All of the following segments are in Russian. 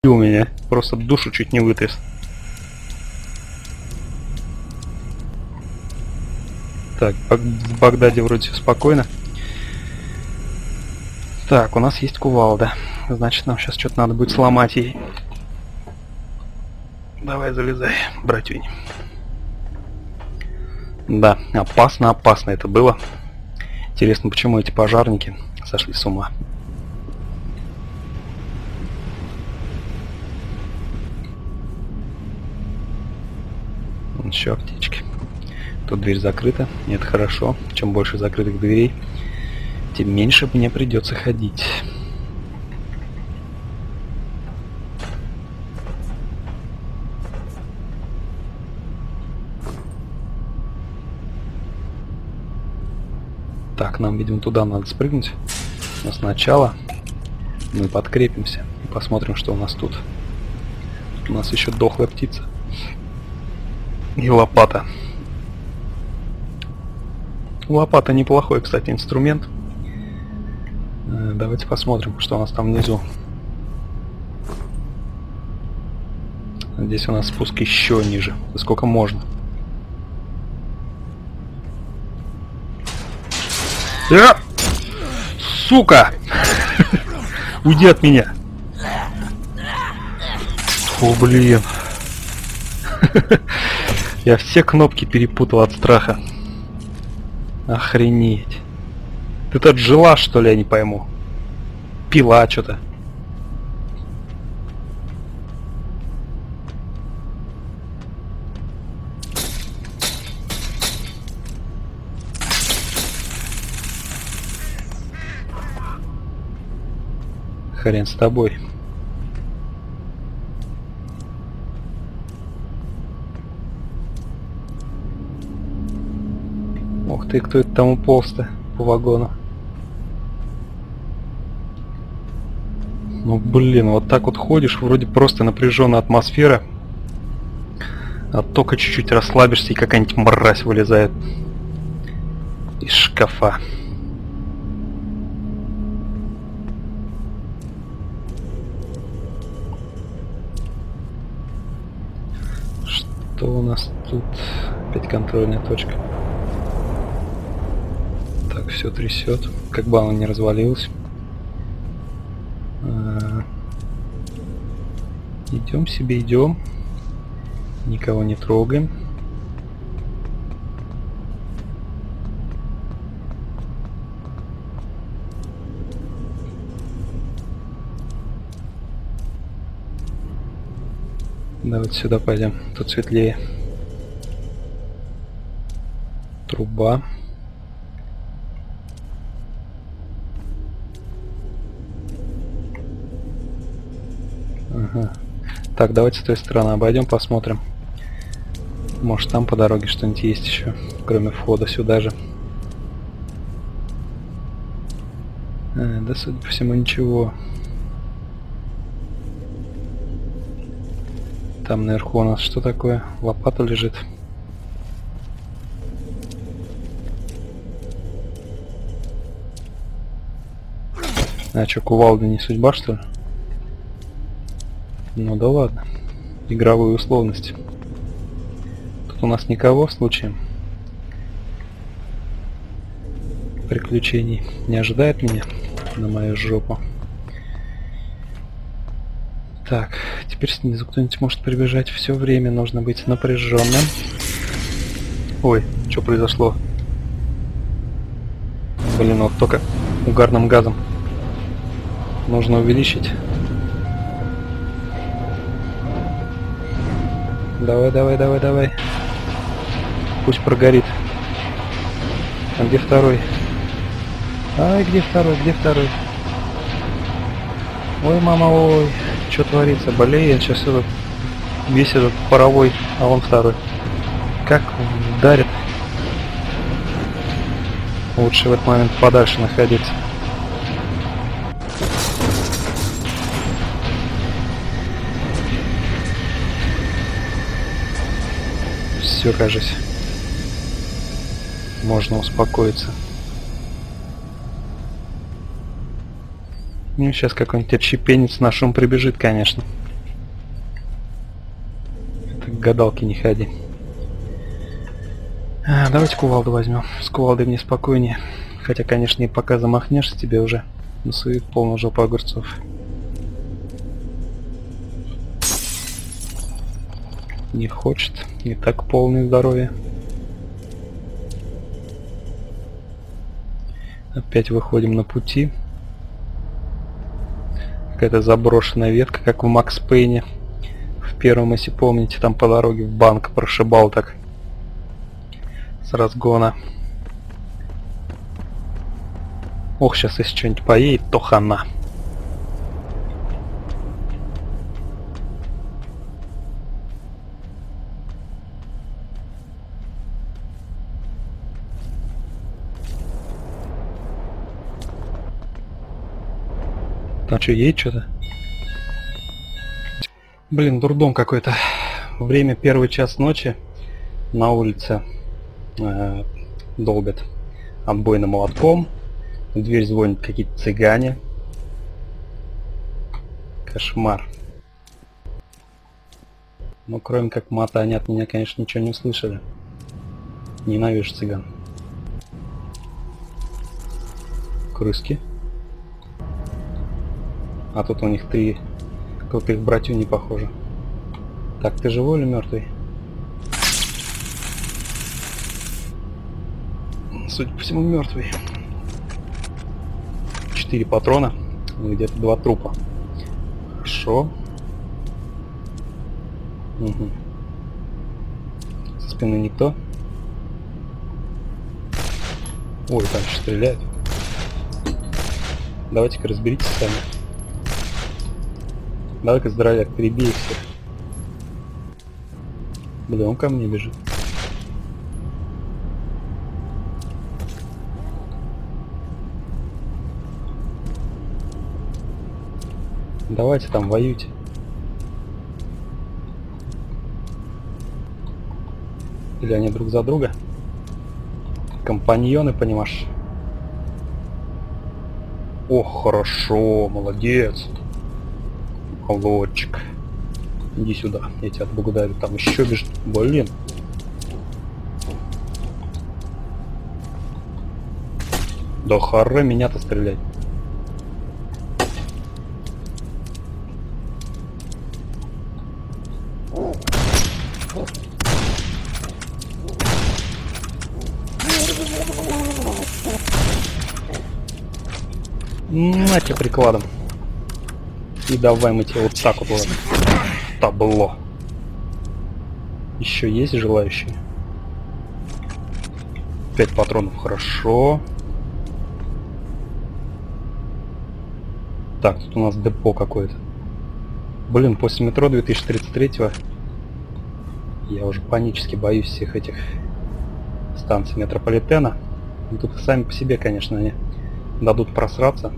у меня. Просто душу чуть не вытряс. Так, в Багдаде вроде все спокойно. Так, у нас есть кувалда. Значит, нам сейчас что-то надо будет сломать ей. Давай, залезай, братюнь. Да, опасно, опасно это было. Интересно, почему эти пожарники сошли с ума. Еще аптечки. Тут дверь закрыта, и это хорошо. Чем больше закрытых дверей, тем меньше мне придется ходить. Так, нам, видимо, туда надо спрыгнуть. Но сначала мы подкрепимся и посмотрим, что у нас тут. Тут у нас еще дохлая птица. И лопата. Лопата неплохой, кстати, инструмент. Давайте посмотрим, что у нас там внизу. Здесь у нас спуск еще ниже. Сколько можно. Сука! Уйди от меня! О, блин. Я все кнопки перепутал от страха. Охренеть. Ты тут жила, что ли, я не пойму. Пила что-то. Хрен с тобой. Ух ты, кто это там уполз-то по вагону? Ну блин, вот так вот ходишь, вроде просто напряженная атмосфера. А только чуть-чуть расслабишься, и какая-нибудь мразь вылезает из шкафа. Что у нас тут? Опять контрольная точка. Так, все трясет. Как бы оно не развалилось. Идем себе, идем. Никого не трогаем. Давайте сюда пойдем. Тут светлее. Труба. Ага. Так, давайте с той стороны обойдем, посмотрим. Может, там по дороге что-нибудь есть еще, кроме входа сюда же. Да, судя по всему, ничего. Там наверху у нас что такое? Лопата лежит. А что, кувалда не судьба, что ли? Ну да ладно. Игровые условности. Тут у нас никого случаем. Приключений не ожидает меня на мою жопу. Так, теперь снизу кто-нибудь может прибежать. Все время нужно быть напряженным. Ой, что произошло? Блин, вот только угарным газом нужно увеличить. Давай, давай, давай, давай. Пусть прогорит. А где второй? Ай, где второй, где второй? Ой, мама, ой. Что творится? Болеет. Сейчас этот, весь этот паровой, а он второй. Как дарит. Лучше в этот момент подальше находиться. Все, кажется. Можно успокоиться. Ну, сейчас какой-нибудь отщепенец на шум прибежит, конечно. к гадалке не ходи. Давайте кувалду возьмем. С кувалдой мне спокойнее. Хотя, конечно, и пока замахнешься, тебе уже насует полную жопу огурцов. Не хочет. И так полное здоровье. Опять выходим на пути. Какая-то заброшенная ветка, как в Макс Пейне. В первом, если помните, там по дороге в банк прошибал так. С разгона. Ох, сейчас если что-нибудь поедет, то хана. Там что, едет что-то? Блин, дурдом какой-то. Время 1 час ночи. На улице долбят отбойным молотком. В дверь звонят какие-то цыгане. Кошмар. Но кроме как мата, они от меня, конечно, ничего не услышали. Ненавижу цыган. Крыски. А тут у них 3 крутых братью не похоже. Так, ты живой или мертвый? Судя по всему, мертвый. 4 патрона и где-то 2 трупа. Хорошо. Угу. Со спины никто. Ой, там еще стреляют. Давайте-ка разберитесь сами. Давай-ка, здоровяк, перебей их всех. Блин, он ко мне бежит. Давайте там воюйте. Или они друг за друга? Компаньоны, понимаешь? Ох, хорошо, молодец. Лодчик. Иди сюда, я тебя отблагодарю. Там еще бежит. Блин. Да харе меня-то стрелять. На тебе прикладом. И давай мы тебе вот так вот ладно. Табло. Еще есть желающие? 5 патронов, хорошо. Так, тут у нас депо какое-то. Блин, после метро 2033 я уже панически боюсь всех этих станций метрополитена. И тут сами по себе, конечно, они дадут просраться.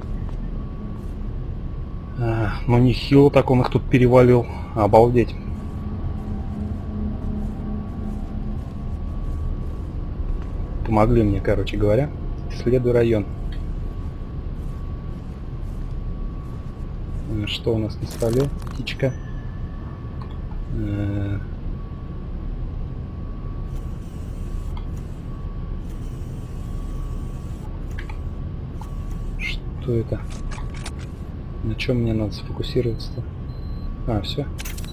Но нехило так он их тут перевалил. Обалдеть. Помогли мне, короче говоря. Исследуй район. Что у нас на столе? Птичка. Что это? На чем мне надо сфокусироваться-то? А, все.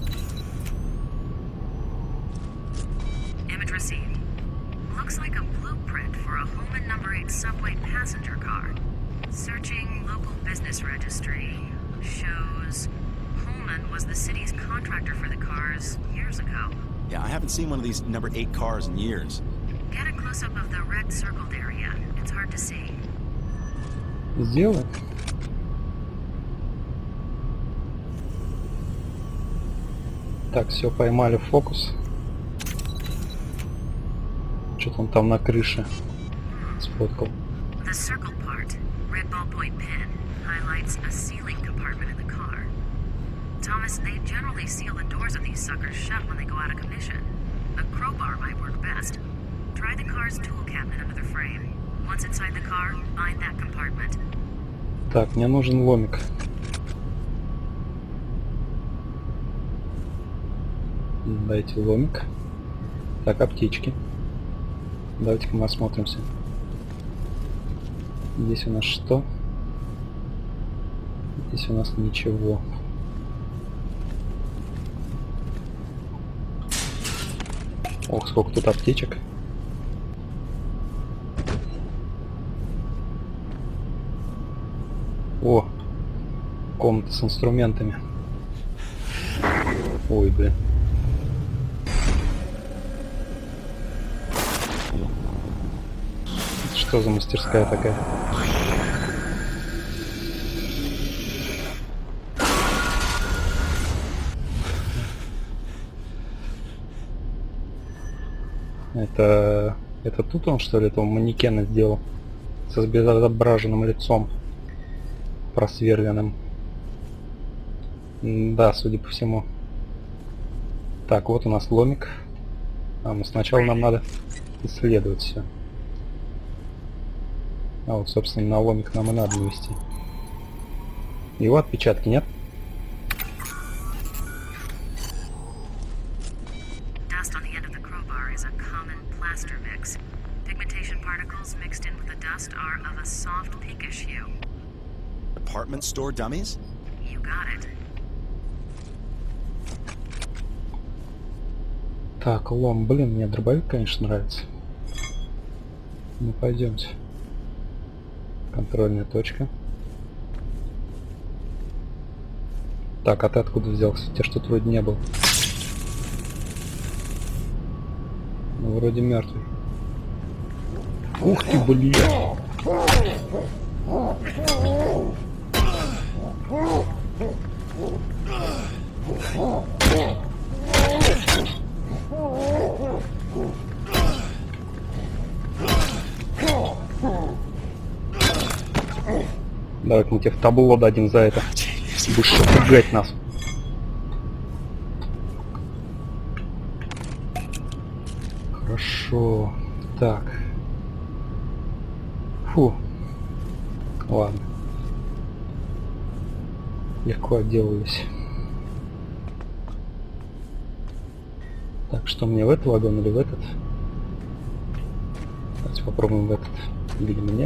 Image received. Looks like a blueprint for a Holman No. 8 subway passenger car. Searching local business registry shows Holman was the city's contractor for the cars years ago. Yeah, I haven't seen one of these No. 8 cars in years. Get a close-up of the red circled area. It's hard to see. Сделай. Так, все, поймали фокус. Что-то он там на крыше сфоткал. The circled part, red ballpoint pen, highlights a ceiling compartment in the car. Thomas, they generally seal the doors of these suckers shut when they go out of commission. A crowbar might work best. Try the car's tool cabinet under the frame. Once inside the car, find that compartment. Так, мне нужен ломик. Дайте ломик. Так, аптечки. Давайте-ка мы осмотримся. Здесь у нас что? Здесь у нас ничего. Ох, сколько тут аптечек. О, комната с инструментами. Ой, блин. Что за мастерская такая? Это тут он, что ли, этого манекена сделал? С обезображенным лицом. Просверленным. Да, судя по всему. Так, вот у нас ломик. Ну сначала нам надо исследовать все. А вот, собственно, на ломик нам и надо навести. Его отпечатки нет? Department store dummies? You got it. Так, лом, блин, мне дробовик, конечно, нравится. Ну, пойдемте. Контрольная точка. Так, а ты откуда взялся? Тебя что-то вроде не было. Ну, вроде мертвый. Ух ты, блин! Давай мы тебе в табло дадим за это. Будешь пугать нас. Хорошо. Так. Фу. Ладно. Легко отделались. Так, что мне в этот вагон или в этот? Давайте попробуем в этот. Видимо, нет.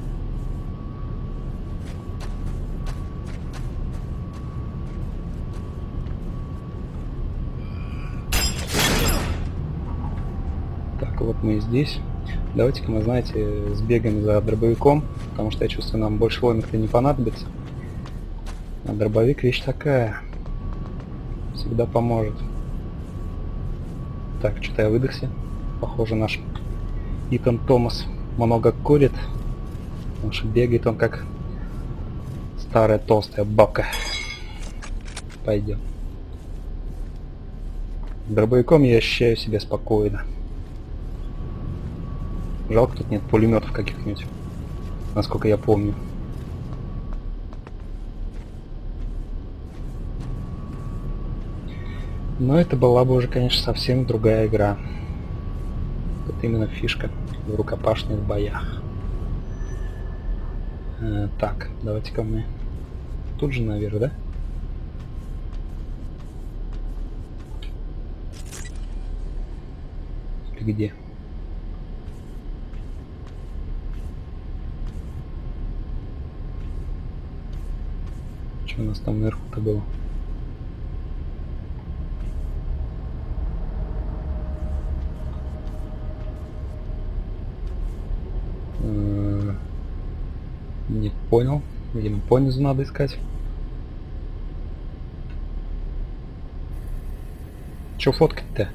Так, вот мы и здесь. Давайте-ка мы, знаете, сбегаем за дробовиком, потому что я чувствую, нам больше ломик-то не понадобится. А дробовик вещь такая. Всегда поможет. Так, что-то я выдохся. Похоже, наш Итан Томас много курит. Потому что бегает он как старая толстая бабка. Пойдем. Дробовиком я ощущаю себя спокойно. Жалко, тут нет пулеметов каких-нибудь, насколько я помню. Но это была бы уже, конечно, совсем другая игра. Вот именно фишка в рукопашных боях. Так, давайте-ка мы тут же наверх, да? Или где? Что у нас там наверху-то было? Не понял. Видимо, понизу надо искать. Чё фоткать-то?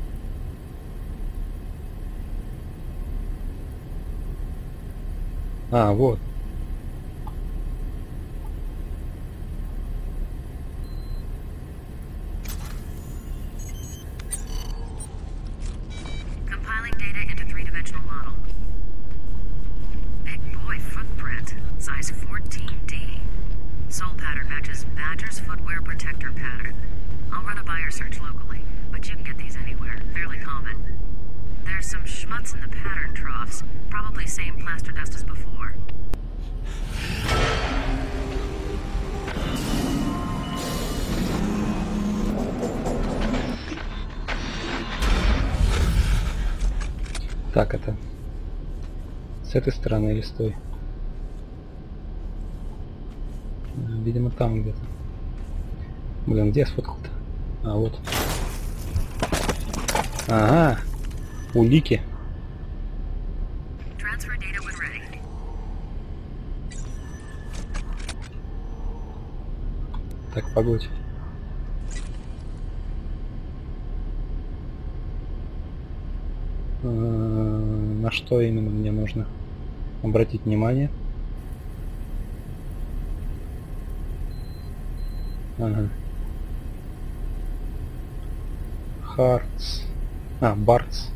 А, вот. Так, это с этой стороны или с той? Видимо, там где-то. Блин, где я сфоткал-то? А, вот. Ага, улики. Так, погодь. На что именно мне нужно обратить внимание? Ага. Хартс. А, Бартс.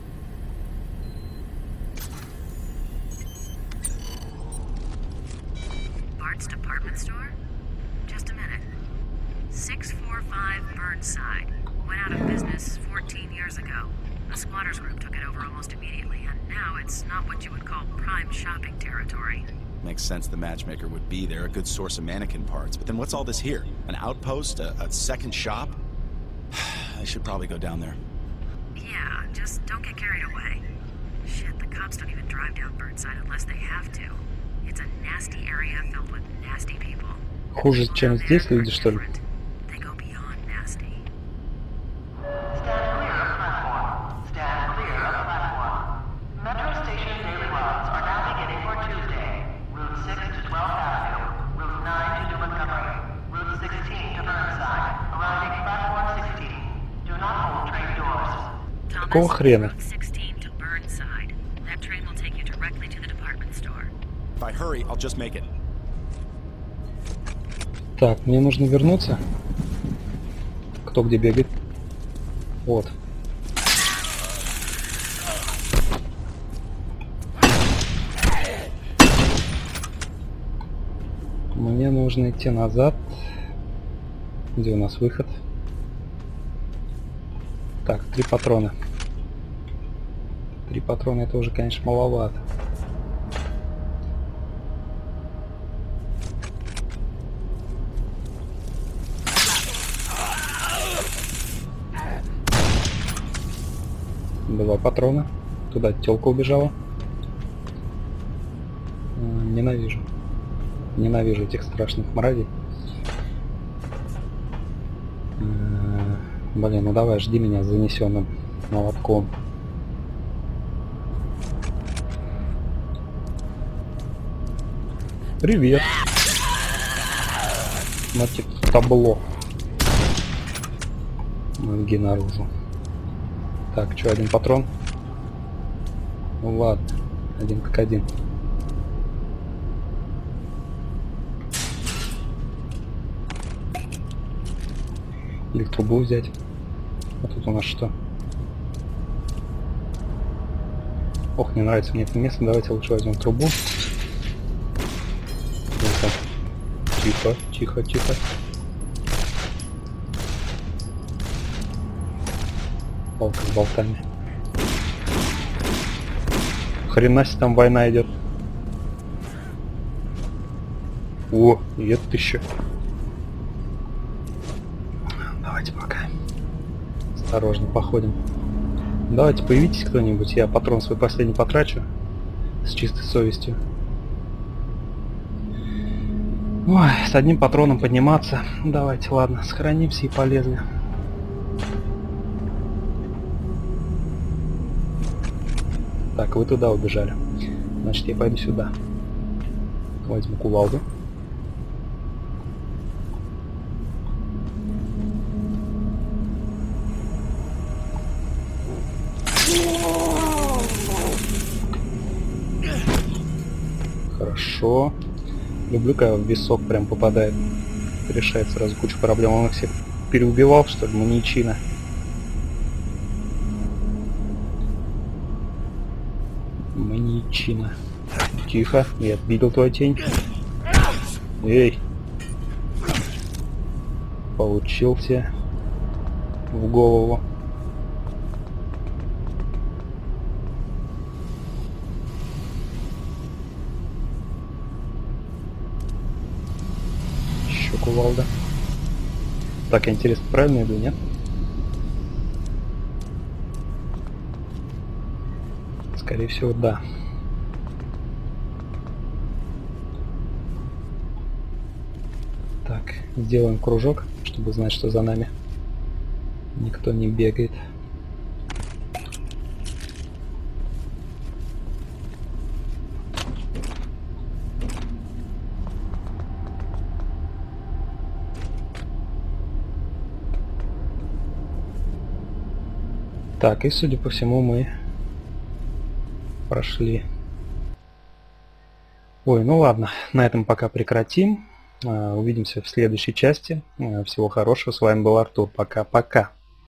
Bart's department store? Just a minute. 645 Burnside. Went out of business 14 years ago. The squatters group took it over almost immediately, and now it's not what you would call prime shopping territory. Makes sense the matchmaker would be there, a good source of mannequin parts. But then what's all this here? An outpost? A second shop? I should probably go down there. Yeah, just don't get carried away. Shit, the cops don't even drive down Burnside unless they have to. It's a nasty area filled with nasty people. Хуже, чем здесь люди, что ли? They go beyond nasty. Stand clear of platform. Stand clear of platform. Metro Station daily runs are now beginning for Tuesday. Route 6 to 12th Avenue. Route 9 to New Montgomery. Route 16 to Burnside. Arriving platform 16. Do not hold train doors. Какого хрена? Route 16 to Burnside. That train will take you directly to the department store. If I hurry, I'll just make it. Так, мне нужно вернуться. Кто где бегает? Вот. Мне нужно идти назад. Где у нас выход? Так, 3 патрона. 3 патрона это уже, конечно, маловато. Два патрона. Туда тёлка убежала. Ненавижу. Ненавижу этих страшных мразей. Блин, ну давай, жди меня с занесенным молотком. Привет. Мотив табло. Мозги наружу. Так, что, один патрон? Ну ладно, один как один. Или трубу взять. А тут у нас что? Ох, не нравится мне это место. Давайте лучше возьмем трубу. Тихо, тихо, тихо. Палка с болтами. Хрена себе там война идет. О, и это еще. Давайте пока. Осторожно походим. Давайте появитесь кто-нибудь. Я патрон свой последний потрачу. С чистой совестью. Ой, с одним патроном подниматься. Давайте, ладно, сохранимся и полезли. Так, вы туда убежали. Значит, я пойду сюда. Возьму кувалду. Хорошо. Люблю, когда в висок прям попадает. Решает сразу кучу проблем. Он их всех переубивал, что ли, маньячина. Маньячина. Тихо, я видел твою тень. Эй. Получился в голову. Еще кувалда. Так, интересно, правильно иду, нет? Скорее всего, да. Так, сделаем кружок, чтобы знать, что за нами никто не бегает. Так, и судя по всему мы прошли. Ой, ну ладно, на этом пока прекратим. Увидимся в следующей части. Всего хорошего, с вами был Артур. Пока-пока.